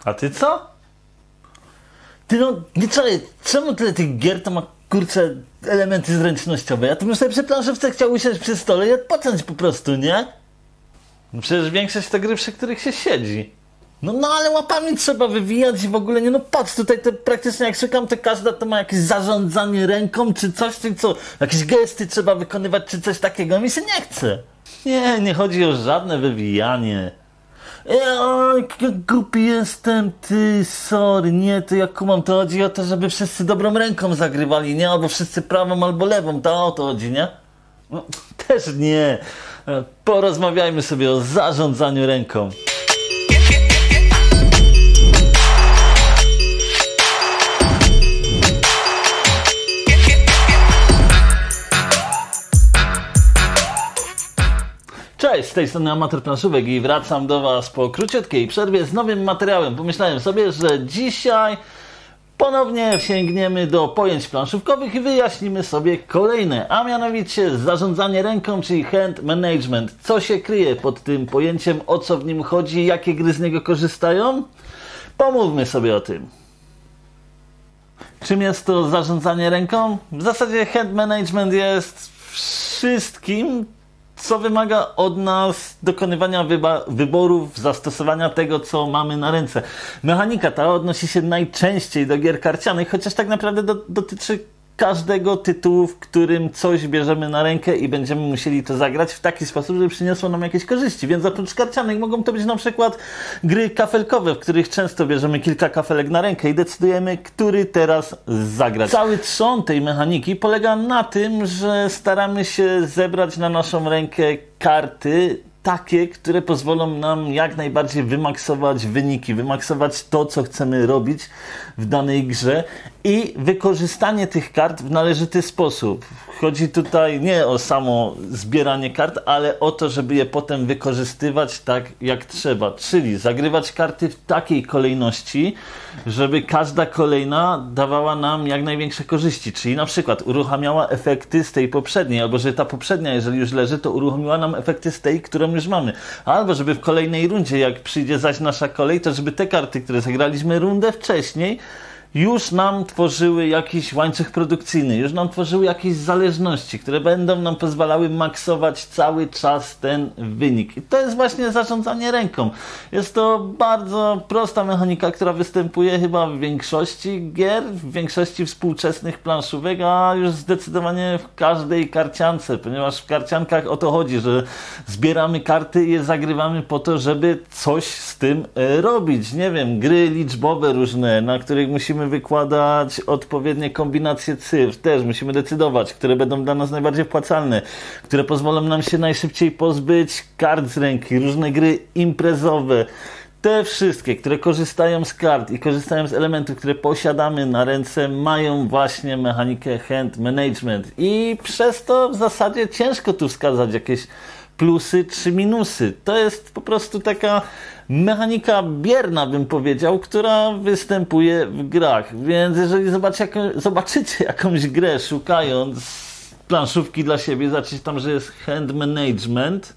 A ty co? Ty no, nie czekaj, czemu tyle tych gier to ma, kurczę, elementy zręcznościowe? Ja to bym sobie przy planszówce chciał usiąść przy stole i odpocząć po prostu, nie? No przecież większość to gry, przy których się siedzi. No ale łapami trzeba wywijać i w ogóle nie, no patrz, tutaj to praktycznie jak szukam, to każda to ma jakieś zarządzanie ręką czy coś, czy co, jakieś gesty trzeba wykonywać czy coś takiego, mi się nie chce. Nie chodzi o żadne wywijanie. Oj, głupi jestem, ty, sorry, nie, to ja kumam, to chodzi o to, żeby wszyscy dobrą ręką zagrywali, nie, albo wszyscy prawą albo lewą, to o to chodzi, nie? No, też nie. Porozmawiajmy sobie o zarządzaniu ręką. Cześć, z tej strony Amator Planszówek i wracam do Was po króciutkiej przerwie z nowym materiałem. Pomyślałem sobie, że dzisiaj ponownie sięgniemy do pojęć planszówkowych i wyjaśnimy sobie kolejne, a mianowicie zarządzanie ręką, czyli hand management. Co się kryje pod tym pojęciem, o co w nim chodzi, jakie gry z niego korzystają? Pomówmy sobie o tym. Czym jest to zarządzanie ręką? W zasadzie hand management jest wszystkim, co wymaga od nas dokonywania wyborów, zastosowania tego, co mamy na ręce. Mechanika ta odnosi się najczęściej do gier karcianych, chociaż tak naprawdę dotyczy każdego tytułu, w którym coś bierzemy na rękę i będziemy musieli to zagrać w taki sposób, żeby przyniosło nam jakieś korzyści. Więc oprócz karcianych mogą to być na przykład gry kafelkowe, w których często bierzemy kilka kafelek na rękę i decydujemy, który teraz zagrać. Cały trzon tej mechaniki polega na tym, że staramy się zebrać na naszą rękę karty takie, które pozwolą nam jak najbardziej wymaksować wyniki, wymaksować to, co chcemy robić w danej grze i wykorzystanie tych kart w należyty sposób. Chodzi tutaj nie o samo zbieranie kart, ale o to, żeby je potem wykorzystywać tak, jak trzeba. Czyli zagrywać karty w takiej kolejności, żeby każda kolejna dawała nam jak największe korzyści. Czyli na przykład uruchamiała efekty z tej poprzedniej, albo że ta poprzednia, jeżeli już leży, to uruchomiła nam efekty z tej, którą już mamy. Albo żeby w kolejnej rundzie, jak przyjdzie zaś nasza kolej, to żeby te karty, które zagraliśmy rundę wcześniej, już nam tworzyły jakiś łańcuch produkcyjny, już nam tworzyły jakieś zależności, które będą nam pozwalały maksować cały czas ten wynik. I to jest właśnie zarządzanie ręką. Jest to bardzo prosta mechanika, która występuje chyba w większości gier, w większości współczesnych planszówek, a już zdecydowanie w każdej karciance, ponieważ w karciankach o to chodzi, że zbieramy karty i je zagrywamy po to, żeby coś z tym robić. Nie wiem, gry liczbowe różne, na których musimy wykładać odpowiednie kombinacje cyfr. Też musimy decydować, które będą dla nas najbardziej wpłacalne, które pozwolą nam się najszybciej pozbyć kart z ręki, różne gry imprezowe. Te wszystkie, które korzystają z kart i korzystają z elementów, które posiadamy na ręce, mają właśnie mechanikę hand management. I przez to w zasadzie ciężko tu wskazać jakieś plusy czy minusy. To jest po prostu taka mechanika bierna, bym powiedział, która występuje w grach. Więc jeżeli zobaczycie jakąś grę, szukając planszówki dla siebie, zobaczycie tam, że jest hand management,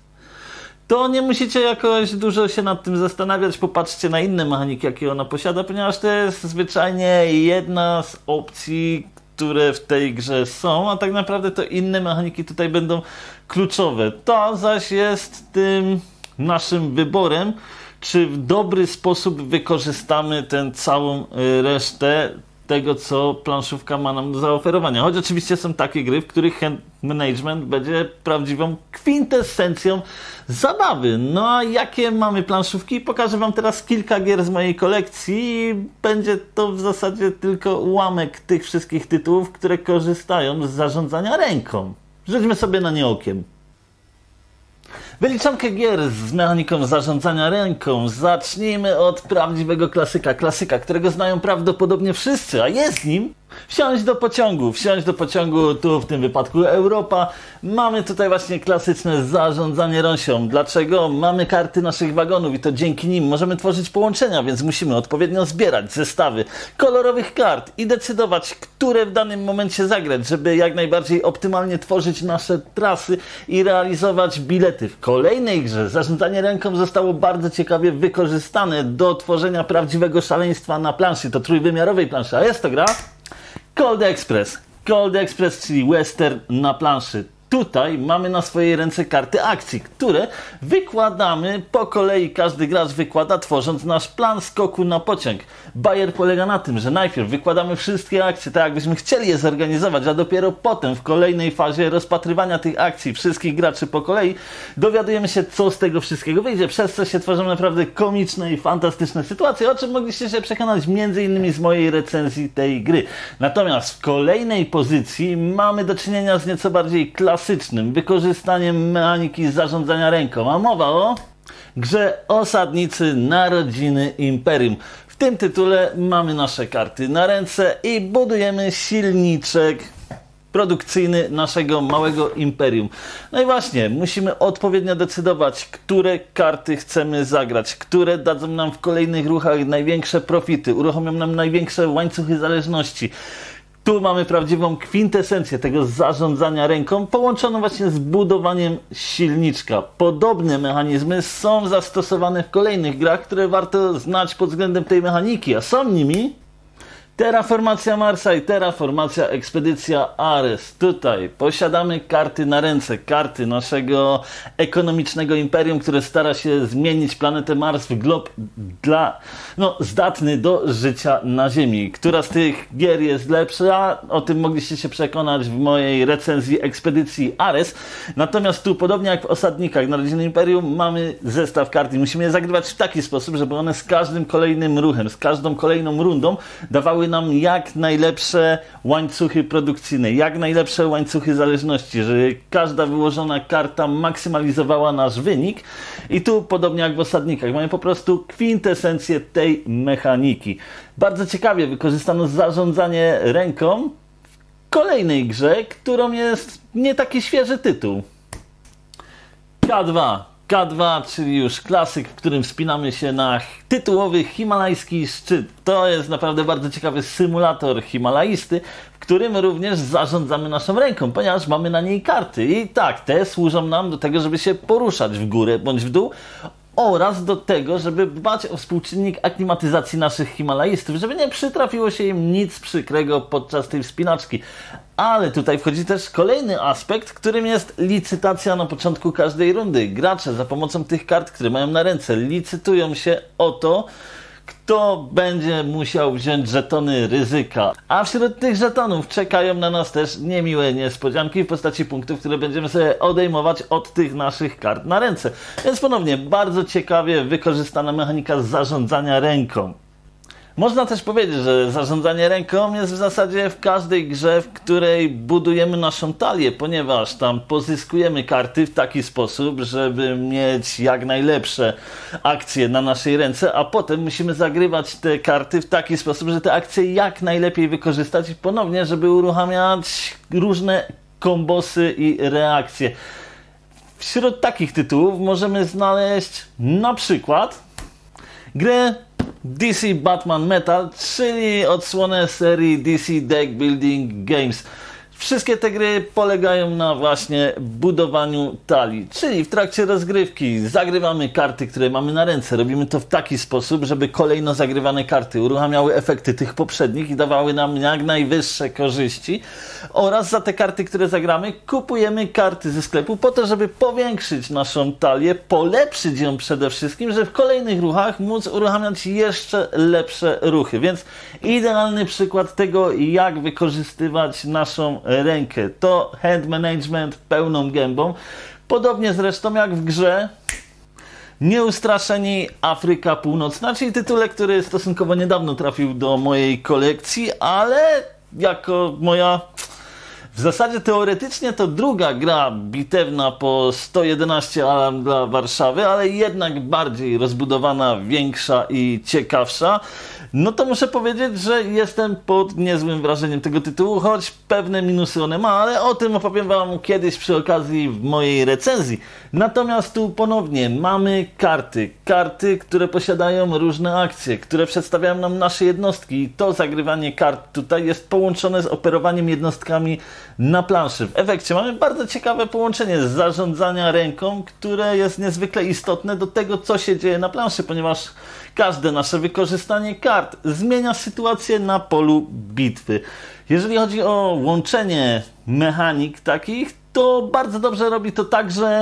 to nie musicie jakoś dużo się nad tym zastanawiać. Popatrzcie na inne mechaniki, jakie ona posiada, ponieważ to jest zwyczajnie jedna z opcji, które w tej grze są, a tak naprawdę to inne mechaniki tutaj będą kluczowe. To zaś jest tym naszym wyborem, czy w dobry sposób wykorzystamy tę całą resztę tego, co planszówka ma nam do zaoferowania. Choć oczywiście są takie gry, w których hand management będzie prawdziwą kwintesencją zabawy. No a jakie mamy planszówki? Pokażę Wam teraz kilka gier z mojej kolekcji i będzie to w zasadzie tylko ułamek tych wszystkich tytułów, które korzystają z zarządzania ręką. Rzućmy sobie na nie okiem. Wyliczankę gier z mechaniką zarządzania ręką. Zacznijmy od prawdziwego klasyka, którego znają prawdopodobnie wszyscy, a jest nim Wsiąść do pociągu, tu w tym wypadku Europa. Mamy tutaj właśnie klasyczne zarządzanie rąsią. Dlaczego? Mamy karty naszych wagonów i to dzięki nim możemy tworzyć połączenia, więc musimy odpowiednio zbierać zestawy kolorowych kart i decydować, które w danym momencie zagrać, żeby jak najbardziej optymalnie tworzyć nasze trasy i realizować bilety. W kolejnej grze zarządzanie ręką zostało bardzo ciekawie wykorzystane do tworzenia prawdziwego szaleństwa na planszy. To trójwymiarowej planszy, a jest to gra Cold Express. Cold Express, czyli western na planszy. Tutaj mamy na swojej ręce karty akcji, które wykładamy po kolei. Każdy gracz wykłada, tworząc nasz plan skoku na pociąg. Bajer polega na tym, że najpierw wykładamy wszystkie akcje, tak jakbyśmy chcieli je zorganizować, a dopiero potem w kolejnej fazie rozpatrywania tych akcji wszystkich graczy po kolei dowiadujemy się, co z tego wszystkiego wyjdzie, przez co się tworzą naprawdę komiczne i fantastyczne sytuacje, o czym mogliście się przekonać m.in. z mojej recenzji tej gry. Natomiast w kolejnej pozycji mamy do czynienia z nieco bardziej klasycznym wykorzystaniem mechaniki zarządzania ręką, a mowa o grze Osadnicy Narodziny Imperium. W tym tytule mamy nasze karty na ręce i budujemy silniczek produkcyjny naszego małego imperium. No i właśnie, musimy odpowiednio decydować, które karty chcemy zagrać, które dadzą nam w kolejnych ruchach największe profity, uruchomią nam największe łańcuchy zależności. Tu mamy prawdziwą kwintesencję tego zarządzania ręką, połączoną właśnie z budowaniem silniczka. Podobne mechanizmy są zastosowane w kolejnych grach, które warto znać pod względem tej mechaniki, a są nimi Terraformacja Marsa i Terraformacja Ekspedycja Ares. Tutaj posiadamy karty na ręce, karty naszego ekonomicznego imperium, które stara się zmienić planetę Mars w glob zdatny do życia na Ziemi. Która z tych gier jest lepsza? O tym mogliście się przekonać w mojej recenzji Ekspedycji Ares. Natomiast tu, podobnie jak w Osadnikach Narodziny Imperium, mamy zestaw kart i musimy je zagrywać w taki sposób, żeby one z każdym kolejnym ruchem, z każdą kolejną rundą dawały nam jak najlepsze łańcuchy produkcyjne, jak najlepsze łańcuchy zależności, żeby każda wyłożona karta maksymalizowała nasz wynik. I tu, podobnie jak w Osadnikach, mamy po prostu kwintesencję tej mechaniki. Bardzo ciekawie wykorzystano zarządzanie ręką w kolejnej grze, którą jest nie taki świeży tytuł. K2, czyli już klasyk, w którym wspinamy się na tytułowy himalajski szczyt. To jest naprawdę bardzo ciekawy symulator himalaisty, w którym również zarządzamy naszą ręką, ponieważ mamy na niej karty. I tak, te służą nam do tego, żeby się poruszać w górę bądź w dół, oraz do tego, żeby dbać o współczynnik aklimatyzacji naszych himalaistów, żeby nie przytrafiło się im nic przykrego podczas tej wspinaczki. Ale tutaj wchodzi też kolejny aspekt, którym jest licytacja na początku każdej rundy. Gracze za pomocą tych kart, które mają na ręce, licytują się o to, kto będzie musiał wziąć żetony ryzyka. A wśród tych żetonów czekają na nas też niemiłe niespodzianki w postaci punktów, które będziemy sobie odejmować od tych naszych kart na ręce. Więc ponownie bardzo ciekawie wykorzystana mechanika zarządzania ręką. Można też powiedzieć, że zarządzanie ręką jest w zasadzie w każdej grze, w której budujemy naszą talię, ponieważ tam pozyskujemy karty w taki sposób, żeby mieć jak najlepsze akcje na naszej ręce, a potem musimy zagrywać te karty w taki sposób, że te akcje jak najlepiej wykorzystać i ponownie, żeby uruchamiać różne kombosy i reakcje. Wśród takich tytułów możemy znaleźć na przykład grę DC Batman Metal, czyli odsłonę serii DC Deck Building Games. Wszystkie te gry polegają na właśnie budowaniu talii, czyli w trakcie rozgrywki zagrywamy karty, które mamy na ręce. Robimy to w taki sposób, żeby kolejno zagrywane karty uruchamiały efekty tych poprzednich i dawały nam jak najwyższe korzyści. Oraz za te karty, które zagramy, kupujemy karty ze sklepu po to, żeby powiększyć naszą talię, polepszyć ją przede wszystkim, żeby w kolejnych ruchach móc uruchamiać jeszcze lepsze ruchy. Więc idealny przykład tego, jak wykorzystywać naszą rękę. To hand management pełną gębą. Podobnie zresztą jak w grze Nieustraszeni Afryka Północna, czyli tytule, który stosunkowo niedawno trafił do mojej kolekcji, ale jako moja W zasadzie teoretycznie to druga gra bitewna po 111 Alarm dla Warszawy, ale jednak bardziej rozbudowana, większa i ciekawsza. No to muszę powiedzieć, że jestem pod niezłym wrażeniem tego tytułu, choć pewne minusy one ma, ale o tym opowiem wam kiedyś przy okazji w mojej recenzji. Natomiast tu ponownie mamy karty, które posiadają różne akcje, które przedstawiają nam nasze jednostki i to zagrywanie kart tutaj jest połączone z operowaniem jednostkami na planszy. W efekcie mamy bardzo ciekawe połączenie z zarządzania ręką, które jest niezwykle istotne do tego, co się dzieje na planszy, ponieważ każde nasze wykorzystanie kart zmienia sytuację na polu bitwy. Jeżeli chodzi o łączenie mechanik takich, to bardzo dobrze robi to także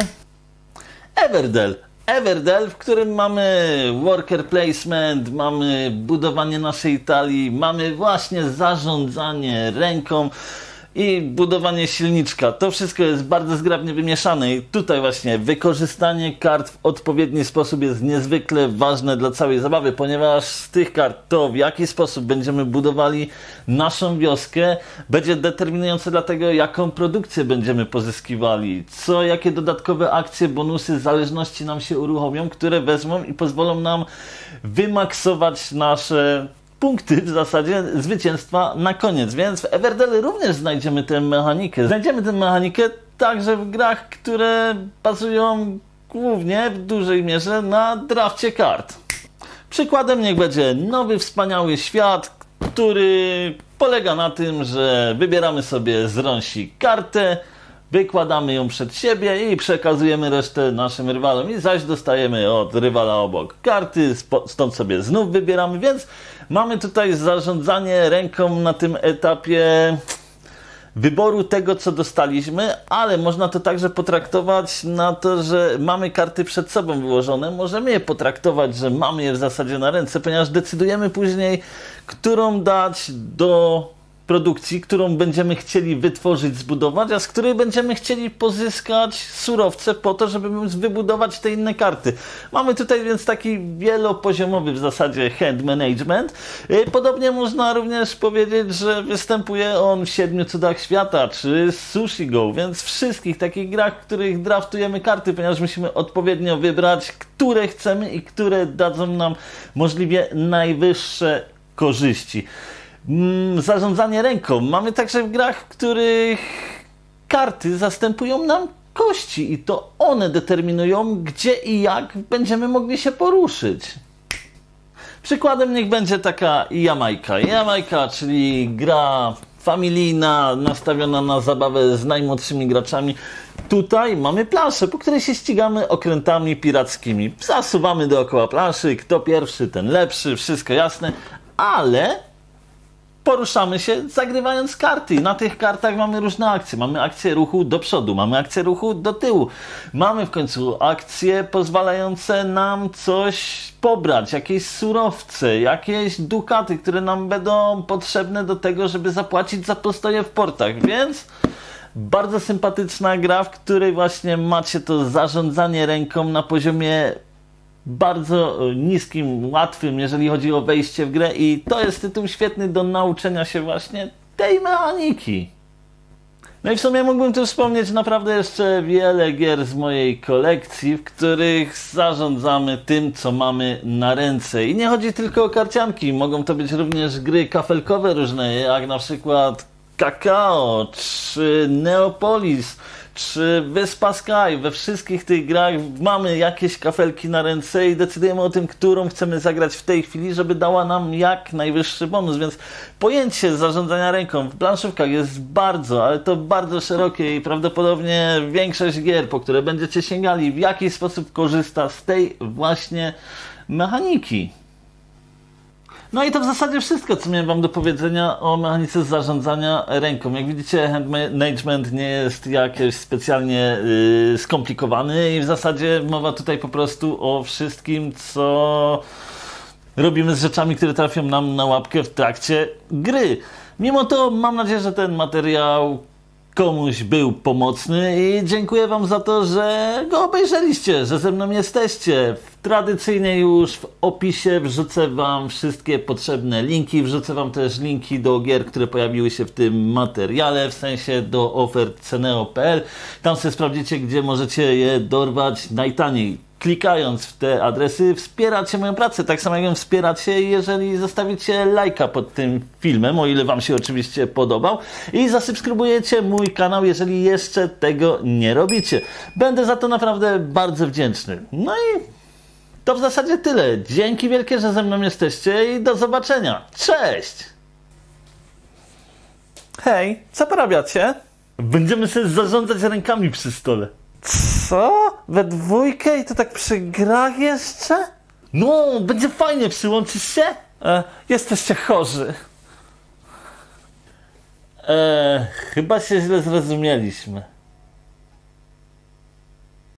Everdell, w którym mamy worker placement, mamy budowanie naszej talii, mamy właśnie zarządzanie ręką i budowanie silniczka. To wszystko jest bardzo zgrabnie wymieszane i tutaj właśnie wykorzystanie kart w odpowiedni sposób jest niezwykle ważne dla całej zabawy, ponieważ z tych kart to, w jaki sposób będziemy budowali naszą wioskę, będzie determinujące dla tego, jaką produkcję będziemy pozyskiwali, jakie dodatkowe akcje, bonusy, zależności nam się uruchomią, które wezmą i pozwolą nam wymaksować nasze punkty w zasadzie zwycięstwa na koniec, więc w Everdell również znajdziemy tę mechanikę. Znajdziemy tę mechanikę także w grach, które bazują głównie w dużej mierze na drafcie kart. Przykładem niech będzie Nowy Wspaniały Świat, który polega na tym, że wybieramy sobie z rąsi kartę, wykładamy ją przed siebie i przekazujemy resztę naszym rywalom i zaś dostajemy od rywala obok karty, stąd sobie znów wybieramy, więc mamy tutaj zarządzanie ręką na tym etapie wyboru tego, co dostaliśmy, ale można to także potraktować na to, że mamy karty przed sobą wyłożone. Możemy je potraktować, że mamy je w zasadzie na ręce, ponieważ decydujemy później, którą dać do produkcji, którą będziemy chcieli wytworzyć, zbudować, a z której będziemy chcieli pozyskać surowce po to, żeby móc wybudować te inne karty. Mamy tutaj więc taki wielopoziomowy w zasadzie hand management. Podobnie można również powiedzieć, że występuje on w 7 cudach świata, czy Sushi Go, więc w wszystkich takich grach, w których draftujemy karty, ponieważ musimy odpowiednio wybrać, które chcemy i które dadzą nam możliwie najwyższe korzyści. Zarządzanie ręką. Mamy także w grach, w których karty zastępują nam kości i to one determinują, gdzie i jak będziemy mogli się poruszyć. Przykładem niech będzie taka Jamajka. Jamajka, czyli gra familijna, nastawiona na zabawę z najmłodszymi graczami. Tutaj mamy planszę, po której się ścigamy okrętami pirackimi. Zasuwamy dookoła planszy, kto pierwszy, ten lepszy, wszystko jasne, ale poruszamy się zagrywając karty. Na tych kartach mamy różne akcje. Mamy akcję ruchu do przodu, mamy akcję ruchu do tyłu. Mamy w końcu akcje pozwalające nam coś pobrać, jakieś surowce, jakieś dukaty, które nam będą potrzebne do tego, żeby zapłacić za postoje w portach. Więc bardzo sympatyczna gra, w której właśnie macie to zarządzanie ręką na poziomie bardzo niskim, łatwym, jeżeli chodzi o wejście w grę i to jest tytuł świetny do nauczenia się właśnie tej mechaniki. No i w sumie mógłbym tu wspomnieć naprawdę jeszcze wiele gier z mojej kolekcji, w których zarządzamy tym, co mamy na ręce. I nie chodzi tylko o karcianki, mogą to być również gry kafelkowe różne, jak na przykład Kakao, czy Neopolis, czy Wyspa Sky. We wszystkich tych grach mamy jakieś kafelki na ręce i decydujemy o tym, którą chcemy zagrać w tej chwili, żeby dała nam jak najwyższy bonus, więc pojęcie zarządzania ręką w planszówkach jest bardzo, ale to bardzo szerokie i prawdopodobnie większość gier, po które będziecie sięgali, w jakiś sposób korzysta z tej właśnie mechaniki. No i to w zasadzie wszystko, co miałem wam do powiedzenia o mechanice zarządzania ręką. Jak widzicie, hand management nie jest jakiś specjalnie skomplikowany i w zasadzie mowa tutaj po prostu o wszystkim, co robimy z rzeczami, które trafią nam na łapkę w trakcie gry. Mimo to mam nadzieję, że ten materiał komuś był pomocny i dziękuję wam za to, że go obejrzeliście, że ze mną jesteście. Tradycyjnie już w opisie wrzucę wam wszystkie potrzebne linki, wrzucę wam też linki do gier, które pojawiły się w tym materiale, w sensie do ofert ceneo.pl. Tam sobie sprawdzicie, gdzie możecie je dorwać najtaniej. Klikając w te adresy wspieracie moją pracę, tak samo jak ją wspieracie, jeżeli zostawicie lajka pod tym filmem, o ile wam się oczywiście podobał, i zasubskrybujecie mój kanał, jeżeli jeszcze tego nie robicie. Będę za to naprawdę bardzo wdzięczny. No i to w zasadzie tyle. Dzięki wielkie, że ze mną jesteście i do zobaczenia. Cześć! Hej, co porabiacie? Będziemy sobie zarządzać rękami przy stole. Co? We dwójkę i to tak przy grach jeszcze? No, będzie fajnie, przyłączysz się? Jesteście chorzy. Chyba się źle zrozumieliśmy.